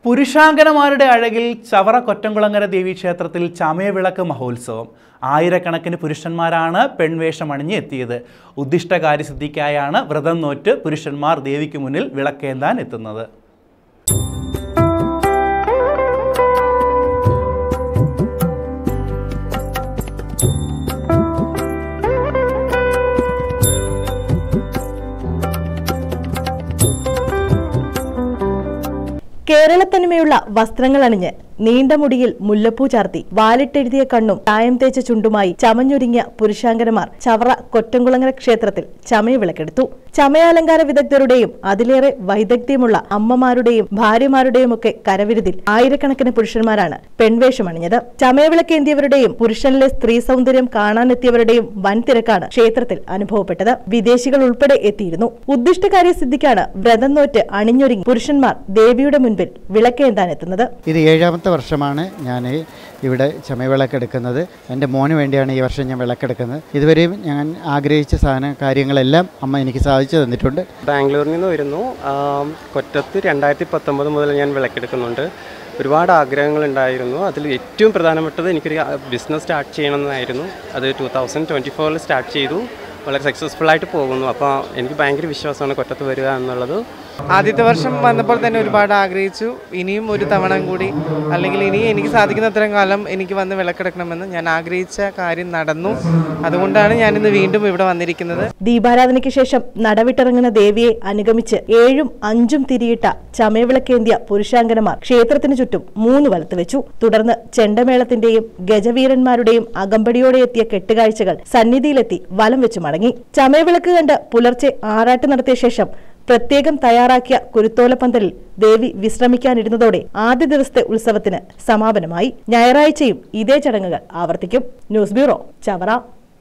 പുരുഷാങ്കനമാരുടെ അഴകിൽ ചവറ കൊറ്റംകുളങ്ങര ദേവീക്ഷേത്രത്തിൽ ചമയവിളക്ക് മഹോത്സവം. ആയിരക്കണക്കിന് പുരുഷന്മാരാണ് പെൺവേഷം അണിഞ്ഞ് എത്തിയത്. ഉദ്ദിഷ്ടകാര്യസിദ്ധിക്കായാണ് വ്രതം നോറ്റ് പുരുഷന്മാർ ദേവിക്ക് മുന്നിൽ വിളക്കേന്താൻ എത്തുന്നത്. കേരളത്തനിമയുള്ള വസ്ത്രങ്ങൾ അണിഞ്ഞ് നീണ്ട മുടിയിൽ മുല്ലപ്പൂ ചാർത്തി വാലിട്ടെഴുതിയ കണ്ണും ചായം തേച്ച ചുണ്ടുമായി ചമഞ്ഞൊരുങ്ങിയ പുരുഷാങ്കനമാർ ചവറ കൊറ്റംകുളങ്ങര ക്ഷേത്രത്തിൽ ചമയവിളക്കെടുത്തു. ചമയാലങ്കാര വിദഗ്ധരുടെയും അതിലേറെ വൈദഗ്ധ്യമുള്ള അമ്മമാരുടെയും ഭാര്യമാരുടെയും ഒക്കെ കരവിരുതിൽ ആയിരക്കണക്കിന് പുരുഷന്മാരാണ് പെൺവേഷം അണിഞ്ഞത്. ചമയവിളക്കേന്തിയവരുടെയും പുരുഷനിലെ സ്ത്രീ സൗന്ദര്യം കാണാനെത്തിയവരുടെയും വൻ തിരക്കാണ് ക്ഷേത്രത്തിൽ അനുഭവപ്പെട്ടത്. വിദേശികൾ ഉൾപ്പെടെ എത്തിയിരുന്നു. ഉദ്ദിഷ്ടകാര്യസിദ്ധിക്കാണ് വ്രതം നോറ്റ് അണിഞ്ഞൊരുങ്ങി പുരുഷന്മാർ ദേവിയുടെ മുൻപിൽ വിളക്കേന്താനെത്തുന്നത്. ഇത് 7ാമത്തെ വർഷമാണ് ഞാൻ ഇവിടെ ചമയവിളക്കെടുക്കുന്നത്. എൻ്റെ മോന് വേണ്ടിയാണ് ഈ വർഷം ഞാൻ വിളക്കെടുക്കുന്നത്. ഇതുവരെയും ഞാൻ ആഗ്രഹിച്ച കാര്യങ്ങളെല്ലാം അമ്മ എനിക്ക് സാധിച്ചു തന്നിട്ടുണ്ട്. ബാംഗ്ലൂരിൽ നിന്ന് വരുന്നു. കൊറ്റത്ത് 2019 മുതൽ ഞാൻ വിളക്കെടുക്കുന്നുണ്ട്. ഒരുപാട് ആഗ്രഹങ്ങളുണ്ടായിരുന്നു. അതിൽ ഏറ്റവും പ്രധാനപ്പെട്ടത് എനിക്കൊരു ബിസിനസ് സ്റ്റാർട്ട് ചെയ്യണമെന്നായിരുന്നു. അത് 2024 സ്റ്റാർട്ട് ചെയ്തു. വളരെ സക്സസ്ഫുള്ളായിട്ട് പോകുന്നു. അപ്പോൾ എനിക്ക് ഭയങ്കര വിശ്വാസമാണ് കൊറ്റത്ത് വരിക എന്നുള്ളത്. ആദ്യത്തെ വർഷം വന്നപ്പോൾ തന്നെ ഒരുപാട് ആഗ്രഹിച്ചു. ഇനിയും ഒരു തവണ കൂടി, അല്ലെങ്കിൽ ഇനി എനിക്ക് സാധിക്കുന്ന അത്രയും കാലം എനിക്ക് വന്ന് വിളക്കെടുക്കണമെന്ന് ഞാൻ ആഗ്രഹിച്ച കാര്യം നടന്നു. അതുകൊണ്ടാണ് ഞാനിന്ന് വീണ്ടും ഇവിടെ വന്നിരിക്കുന്നത്. ദീപാരാധനയ്ക്ക് ശേഷം നടവിട്ടിറങ്ങുന്ന ദേവിയെ അനുഗമിച്ച് 7ഉം 5ഉം തിരിയിട്ട ചമയവിളക്കേന്തിയ പുരുഷാങ്കനമാർ ക്ഷേത്രത്തിന് ചുറ്റും 3 വലത്ത് വെച്ചു. തുടർന്ന് ചെണ്ടമേളത്തിന്റെയും ഗജവീരന്മാരുടെയും അകമ്പടിയോടെ എത്തിയ കെട്ടുകാഴ്ചകൾ സന്നിധിയിലെത്തി വലം വെച്ചു മടങ്ങി. ചമയവിളക്ക് കണ്ട് പുലർച്ചെ ആറാട്ട് നടത്തിയ ശേഷം പ്രത്യേകം തയ്യാറാക്കിയ കുരുത്തോലപ്പന്തലിൽ ദേവി വിശ്രമിക്കാനിരുന്നതോടെ ആദ്യ ദിവസത്തെ ഉത്സവത്തിന് സമാപനമായി. ഞായറാഴ്ചയും ഇതേ ചടങ്ങുകൾ ആവർത്തിക്കും. News bureau, Chavara.